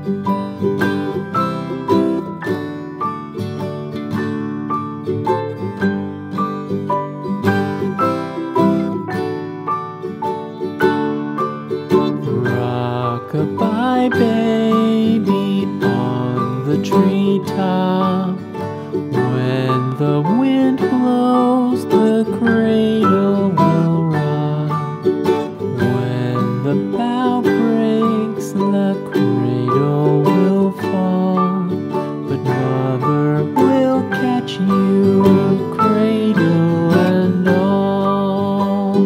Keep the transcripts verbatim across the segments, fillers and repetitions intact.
Rock-a-bye baby on the treetop. When the wind blows, the cradle will rock. When the bough breaks, the cradle will fall. But mother will catch you, cradle and all.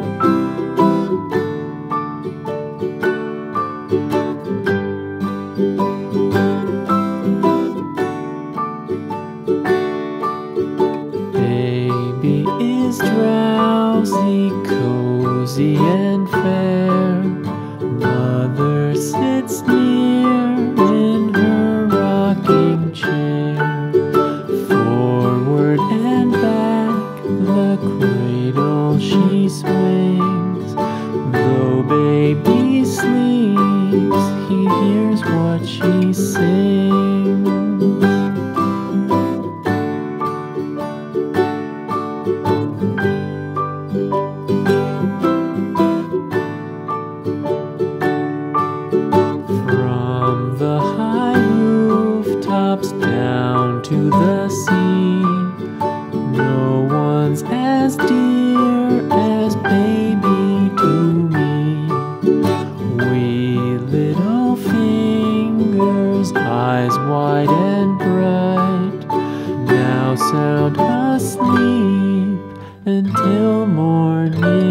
Baby is drowsy, cozy and fair. Mother sits near in her rocking chair. Forward and back the cradle she swings. Though baby sleeps, he hears what she sings. From the high rooftops down to the sea, no one's as dear as baby to me. Wee little fingers, eyes wide and bright, now sound asleep until morning.